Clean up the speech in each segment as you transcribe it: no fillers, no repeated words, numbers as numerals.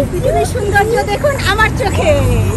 পৃথিবীর সৌন্দর্য দেখুন আমার চোখে।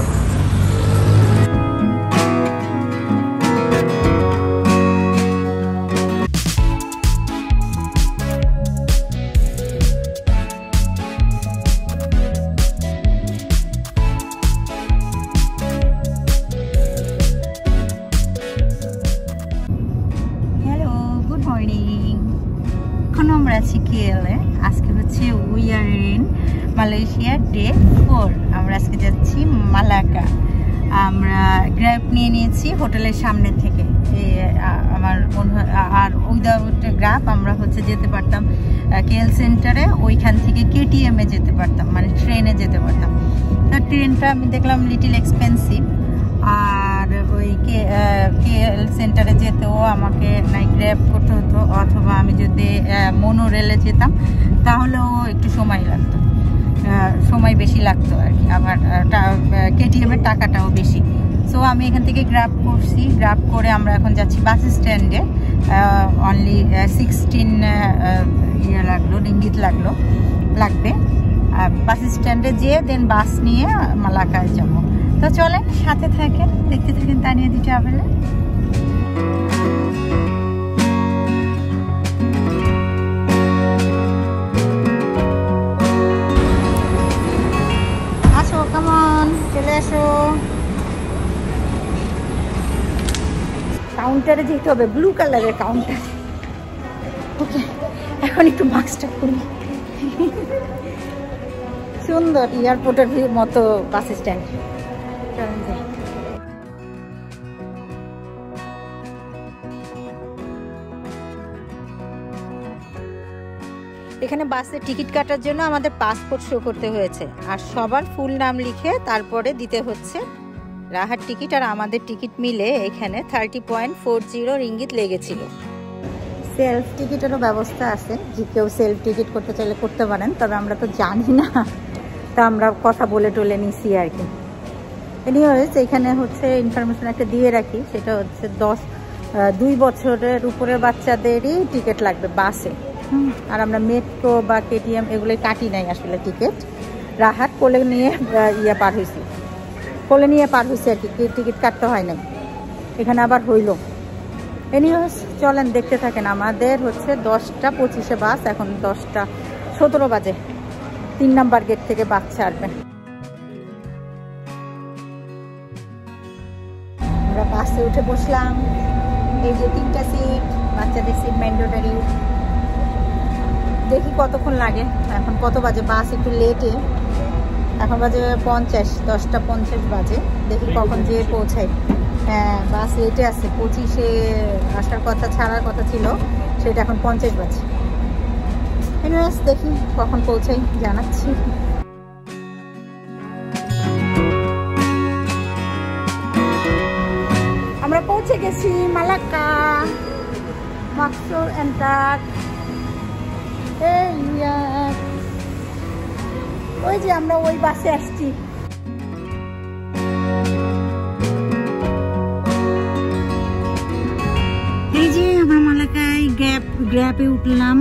আজকে হচ্ছে we are in Malaysia day 4। আমরা আজকে যাচ্ছি মালাকা। আমরা গ্র্যাব নিয়ে নিয়েছি হোটেলের সামনে থেকে। আমার মনে হয় আর উইদাউট গ্র্যাব আমরা হচ্ছে যেতে পারতাম কেএল সেন্টারে, ওইখান থেকে কেটিএমে যেতে পারতাম, মানে ট্রেনে যেতে পারতাম। তো ট্রেনটা আমি দেখলাম লিটিল এক্সপেন্সিভ, আর ওই কেএল সেন্টারে যেতেও আমাকে নাই গ্র্যাব করতে হতো, অথবা আমি যদি মোনো রেলে যেতাম তাহলেও একটু সময় লাগতো, সময় বেশি লাগতো আর কি। আবার কেটিএমের টাকাটাও বেশি। সো আমি এখান থেকে গ্র্যাব করছি। গ্র্যাব করে আমরা এখন যাচ্ছি বাস স্ট্যান্ডে। অনলি 16 লাগলো, রিঙ্গিত লাগবে। বাস স্ট্যান্ডে যেয়ে দেন বাস নিয়ে মালাকায় যাব। তো চলেন, সাথে থাকেন, দেখতে থাকেন তানিয়া দি ট্রাভেলে। আসো, কেমন চলে আসো। কাউন্টারে যেতে হবে, ব্লু কালারের কাউন্টার। ওকে, এখন একটু মাস্কটা করি। সুন্দর এয়ারপোর্টের মতো বাস স্ট্যান্ড। এখানে বাসের টিকিট কাটার জন্য আমাদের পাসপোর্ট শো করতে হয়েছে, আর সবার ফুল নাম লিখে তারপরে দিতে হচ্ছে। রাহার টিকিট আর আমাদের টিকিট মিলে এখানে 30.40 রিঙ্গিত লেগেছিল। সেলফ টিকিটেরও ব্যবস্থা আছে, যে কেউ সেলফ টিকিট করতে চাইলে করতে পারেন, তবে আমরা তো জানি না, তা আমরা কথা বলে টলে নিছি আর কি। এনিওয়েজ, এখানে হচ্ছে ইনফরমেশন একটা দিয়ে রাখি, সেটা হচ্ছে 2 বছরের উপরে বাচ্চাদেরই টিকিট লাগবে বাসে। আর আমরা মেট্রো বা কেটিএম এগুলোই কাটি নাই আসলে টিকিট। রাহাত কোলে নিয়ে পার হয়েছি আর কি, টিকিট কাটতে হয় নাই। এখানে আবার হইল। এনিওয়েজ, চলেন দেখতে থাকেন। আমাদের হচ্ছে 10:25 বাস, এখন 10:17 বাজে। 3 নাম্বার গেট থেকে বাস ছাড়বে। আমরা বাসে উঠে বসলাম। এই যে 3টা সিট, বাচ্চাদের সিট ম্যান্ডেটরি। দেখি কতক্ষণ লাগে। এখন কত বাজে, বাস একটু লেটে, এখন বাজে 50, 10:50 বাজে। দেখি কখন যেয়ে পৌঁছাই। হ্যাঁ, বাস লেটে আছে, 25-এ আসার কথা, ছাড়ার কথা ছিল, সেটা এখন 50 বাজে। এনিওয়েজ, দেখি কখন পৌঁছাই, জানাচ্ছি। আমরা পৌঁছে গেছি মালাক্কা। মাকসুর এন্টার। ওই যে আমরা ওই বাসে আসছি। এই যে আমরা মালাকায় গ্র্যাবে উঠলাম।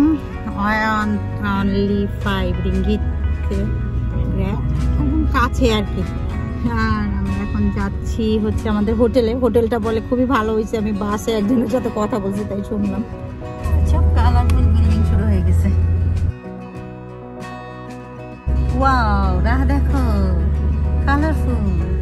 অনলি 5 রিঙ্গিত গ্র্যাব, একদম কাছে আর কি। আর আমরা এখন যাচ্ছি হচ্ছে আমাদের হোটেলে। হোটেলটা বলে খুবই ভালো হয়েছে। আমি বাসে একজনের সাথে কথা বলছি, তাই শুনলাম। সব কালারফুল বিল্ডিং শুরু হয়ে গেছে। ওয়াও, রাহ দেখো, কালারফুল।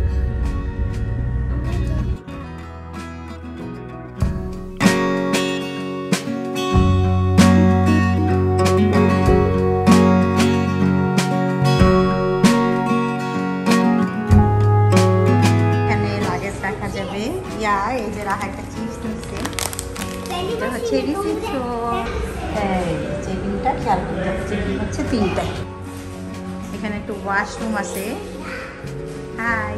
এখানে লাগেজ রাখা যাবে। এই যে রাহা একটা চিপস নিচ্ছে, এটা হচ্ছে রিসেপশন। চেকিংটা খেয়াল করতে হবে, চেকিং হচ্ছে 3টায়। এখানে একটু ওয়াশরুম আছে। হাই,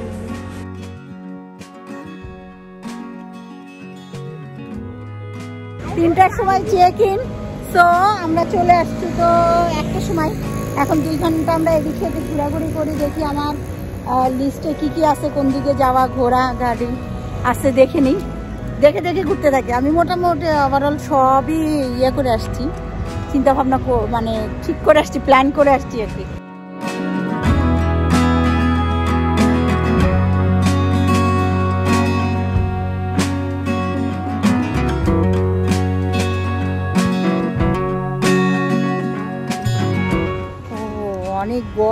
3টার সময় চেক ইন। সো আমরা চলে আসছি তো 1টার সময়। এখন 2 ঘন্টা আমরা এদিক সেদিক ঘোরাঘুরি করি, দেখি আমার লিস্টে কি আছে, কোন দিকে যাওয়া, ঘোরা গাড়ি আছে দেখে নিই। দেখে ঘুরতে থাকি। আমি মোটামুটি ওভারঅল সবই করে আসছি, চিন্তা ভাবনা মানে ঠিক করে আসছি, প্ল্যান করে আসছি আর কি।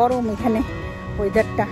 গরম এখানে ওয়েদারটা।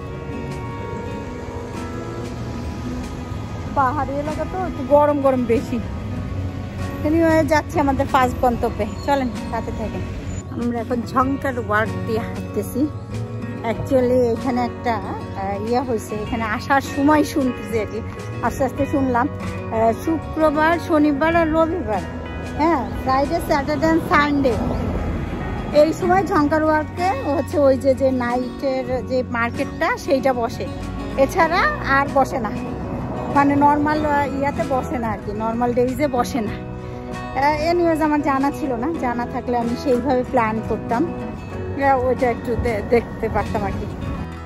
পাহাড়ি এলাকা তো একটু গরম গরম বেশি। যাচ্ছে আমাদের ফার্স্ট গন্তব্যে, চলেন সাথে থাকেন। আমরা এখন ঝঙ্কার ওয়ার্ক দিয়ে হাঁটতেছি। অ্যাকচুয়ালি এখানে একটা হয়েছে, এখানে আসার সময় শুনতেছি আর কি, আস্তে আস্তে শুনলাম শুক্রবার, শনিবার আর রবিবার, হ্যাঁ ফ্রাইডে, স্যাটারডে অ্যান্ড সানডে এই সময় ঝঙ্কার ওয়ার্কে হচ্ছে ওই যে নাইটের যে মার্কেটটা সেইটা বসে, এছাড়া আর বসে না, মানে নর্মাল ইয়াতে বসে না আর কি, নর্মাল ডেইজে বসে না। এনিওয়েজ আমার জানা ছিল না, জানা থাকলে আমি সেইভাবে প্ল্যান করতাম, ওইটা একটু দেখতে পারতাম আর কি।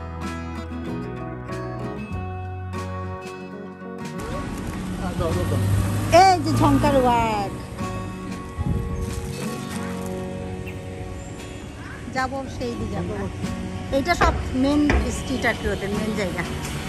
এই যে ঝঙ্কার ওয়ার্ক যাবো, সেই দিকে যাবো। এইটা সব মেন স্ট্রিট আর কি, ওদের মেন জায়গা।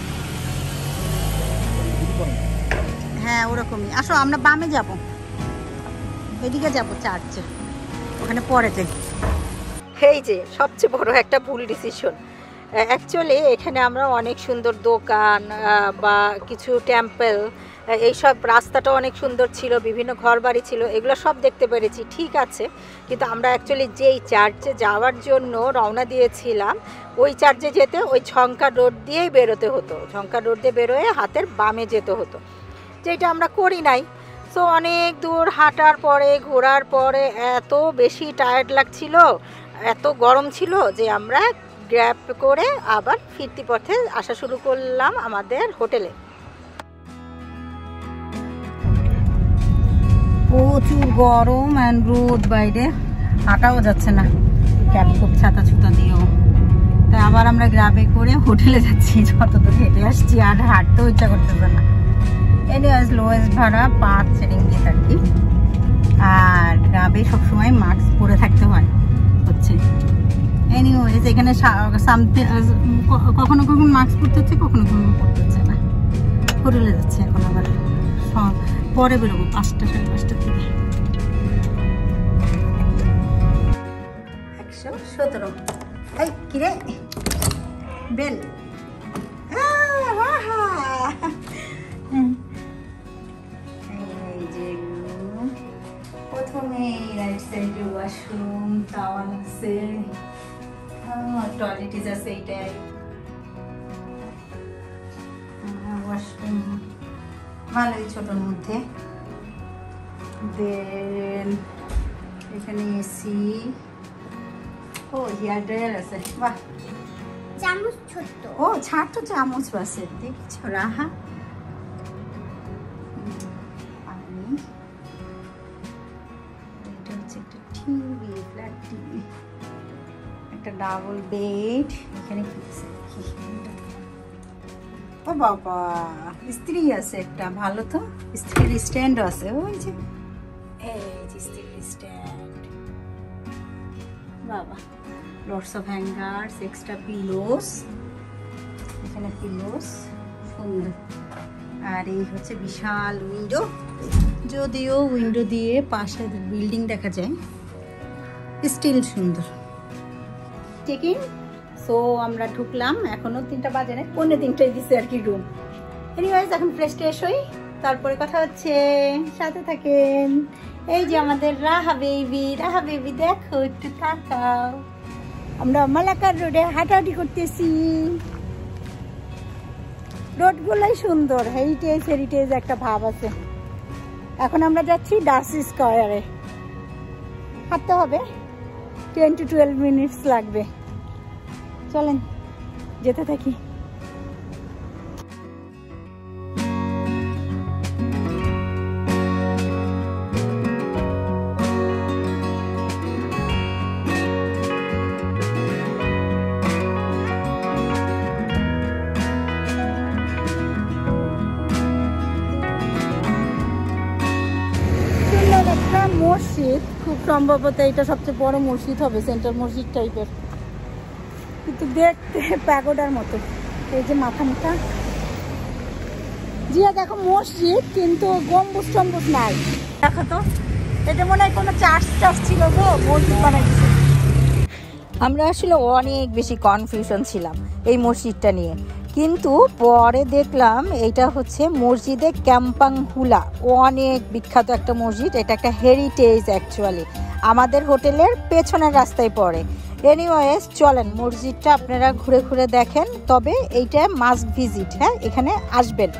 হ্যাঁ ওরকমই, আসো আমরা বামে যাব, এদিকে যাব চার্চে, ওখানে পরে যাই। এই যে সবচেয়ে বড় একটা ভুল ডিসিশন, অ্যাকচুয়ালি এখানে আমরা অনেক সুন্দর দোকান বা কিছু টেম্পল, এইসব রাস্তাটা অনেক সুন্দর ছিল, বিভিন্ন ঘরবাড়ি ছিল, এগুলো সব দেখতে পেরেছি, ঠিক আছে। কিন্তু আমরা অ্যাকচুয়ালি যেই চার্চে যাওয়ার জন্য রওনা দিয়েছিলাম, ওই চার্চে যেতে ওই ঝঙ্কার রোড দিয়েই বেরোতে হতো, ঝঙ্কার রোড দিয়ে বেরোয় হাতের বামে যেতে হতো, যেটা আমরা করি নাই। সো অনেক দূর হাঁটার পরে, ঘোরার পরে এত বেশি টায়ার্ড লাগছিল, এত গরম ছিল যে আমরা গ্র্যাব করে আবার ফিরতি পথে আসা শুরু করলাম আমাদের হোটেলে। প্রচুর গরম অ্যান্ড রোদ, বাইরে হাঁটাও যাচ্ছে না, ক্যাব খুব ছাতা ছুতা দিয়েও, তাই আবার আমরা গ্র্যাবে করে হোটেলে যাচ্ছি। যতদূর হেঁটে আসছি আর হাঁটতেও ইচ্ছা করতেছে না। এনিওয়েজ লোয়েস্ট ভাড়া 5 রিঙ্গিত আর কি, আর গ্রাবে সবসময় মাস্ক পরে থাকতে হয় হচ্ছে। এনিওয়েজ এখানে কখনো কখনো মাস্ক পরতে হচ্ছে, কখনো কখনো পরতে হচ্ছে না। হোটেলে যাচ্ছে এখন, আবার পরে বেরোবো 5টা, 5:30 থেকে। 117 এই কিরে বেল, এই যে প্রথমে রাইট সাইডে ওয়াশরুম, টাওয়াল আছে, টয়লেট আছে, এইটাই ওয়াশরুম, ভালোই ছোটোর মধ্যে। দেন এখানে এসি, ও হেয়ার ড্রায়ার আছে, বাহ, চামচ ছোট্ট, ও ছোট্ট চামচ আছে, দেখছো রাহা। এটা হচ্ছে একটা টিভি, ফ্ল্যাট টিভি, একটা ডাবল বেড, এখানে কি আছে, ও বাবা স্ত্রী আছে একটা, ভালো তো, স্ত্রীর স্ট্যান্ড আছে, ওই যে এই যে স্ত্রীর স্ট্যান্ড, বাবা, lots of hangers, extra pillows, এখানে পিলোস, সুন্দর। আর এই হচ্ছে বিশাল উইন্ডো, যদিও উইন্ডো দিয়ে পাশে বিল্ডিং দেখা যায়, স্টিল সুন্দর। চেক ইন, সো আমরা ঢুকলাম, এখনো 3টা বাজে না, 2:45 দিচ্ছে আর কি রুম। এনিওয়েজ এখন ফ্রেশ ট্রেশ হই, তারপরে কথা হচ্ছে, সাথে থাকেন। এই যে আমাদের রাহা বেবি, রাহা বেবি দেখো একটু তাকাও, আমরা মালাকার রোডে হাঁটাহাঁটি করতেছি। রোডগুলোই সুন্দর, হেরিটেজ একটা ভাব আছে। এখন আমরা যাচ্ছি ডাস স্কয়ারে, হাঁটতে হবে, 10 to 12 মিনিটস লাগবে। চলেন যেতে থাকি। মসজিদ, খুব সম্ভবত এটা সবচেয়ে বড় মসজিদ হবে, সেন্ট্রাল মসজিদ টাইপের, কিন্তু দেখতে প্যাগোডার মতো। এই যে মাথা মুখা, জিয়া দেখো মসজিদ, কিন্তু গম্বুজ টম্বুজ নাই। দেখো তো, এটা মনে হয় কোনো চার্চ ছিল গো, মসজিদ বানাই দিচ্ছে। আমরা আসলে অনেক বেশি কনফিউশন ছিলাম এই মসজিদটা নিয়ে, কিন্তু পরে দেখলাম এটা হচ্ছে মসজিদে ক্যাম্পাং হুলা, অনেক বিখ্যাত একটা মসজিদ। এটা একটা হেরিটেজ অ্যাকচুয়ালি, আমাদের হোটেলের পেছনের রাস্তায় পড়ে। এনিওয়েজ চলেন মসজিদটা আপনারা ঘুরে ঘুরে দেখেন, তবে এইটা মাস্ট ভিজিট, হ্যাঁ এখানে আসবেন।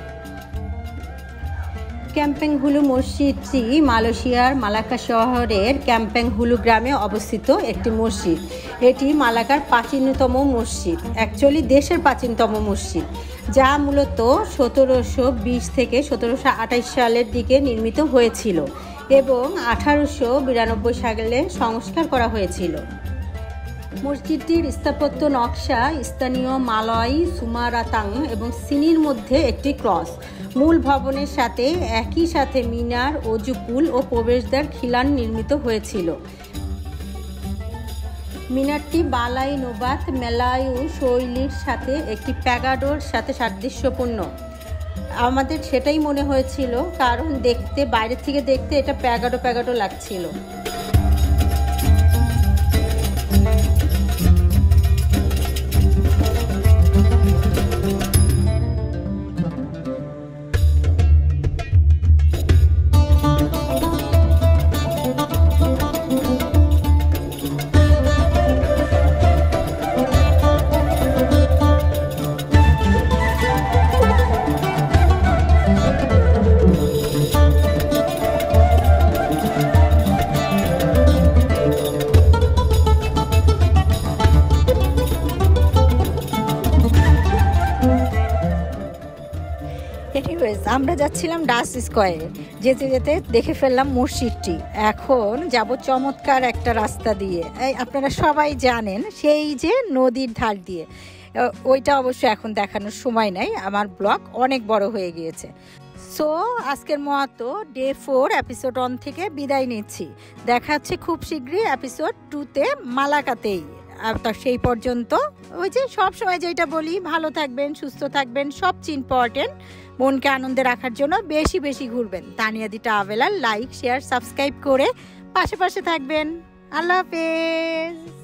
কাম্পাং হুলু মসজিদটি মালয়েশিয়ার মালাক্কা শহরের কাম্পাং হুলু গ্রামে অবস্থিত একটি মসজিদ। এটি মালাক্কার প্রাচীনতম মসজিদ, অ্যাকচুয়ালি দেশের প্রাচীনতম মসজিদ, যা মূলত 1720 থেকে 1728 সালের দিকে নির্মিত হয়েছিল এবং 1892 সালে সংস্কার করা হয়েছিল। মসজিদটির স্থাপত্য নকশা স্থানীয় মালয়, সুমারাতাং এবং সিনির মধ্যে একটি ক্রস। মূল ভবনের সাথে একই সাথে মিনার, অজুপুল ও প্রবেশদ্বার খিলান নির্মিত হয়েছিল। মিনারটি বালাই নোবাত মেলায়ু শৈলীর সাথে একটি প্যাগাডোর সাথে সাদৃশ্যপূর্ণ। আমাদের সেটাই মনে হয়েছিল, কারণ দেখতে বাইরে থেকে দেখতে এটা প্যাগাডো লাগছিল। আমরা যাচ্ছিলাম ডাস স্কয়ারে, যেতে যেতে দেখে ফেললাম মসজিদটি। এখন যাব চমৎকার একটা রাস্তা দিয়ে, আপনারা সবাই জানেন সেই যে নদীর ধার দিয়ে, ওইটা অবশ্য এখন দেখানোর সময় নাই, আমার ব্লগ অনেক বড় হয়ে গিয়েছে। সো আজকের মতো ডে 4 এপিসোড 1 থেকে বিদায় নিচ্ছি। দেখা হচ্ছে খুব শীঘ্রই এপিসোড 2-তে মালাকাতেই। তো সেই পর্যন্ত ওই যে সব সময় যেটা বলি, ভালো থাকবেন, সুস্থ থাকবেন, সবচেয়ে ইম্পর্টেন্ট মনকে আনন্দে রাখার জন্য বেশি বেশি ঘুরবেন। তানিয়াদি ট্রাভেলার লাইক, শেয়ার, সাবস্ক্রাইব করে পাশে থাকবেন। আল্লাহ হাফেজ।